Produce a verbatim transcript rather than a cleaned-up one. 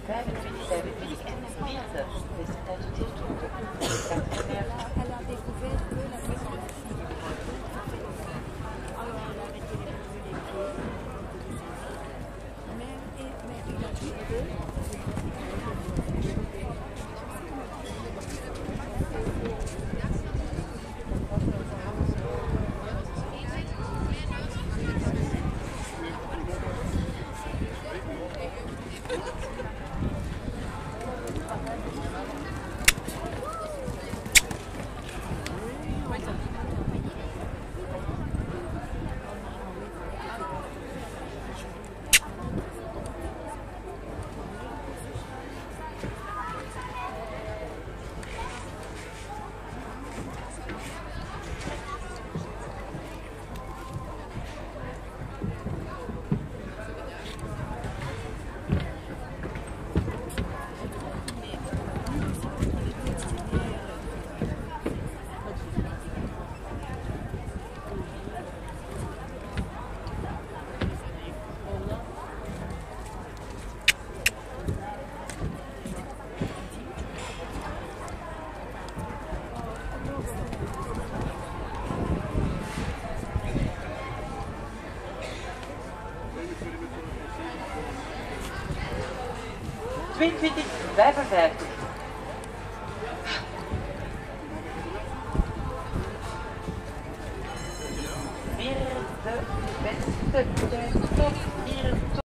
vijfentwintig, vijfentwintig en veertig. Dus dat is het. Elle a découvert que la petite fille. Alors elle a arrêté les pieds. Mais, et, mais il a trouvé. tweeëntwintig, vijfenvijftig. Weer de beste tijd. Stop.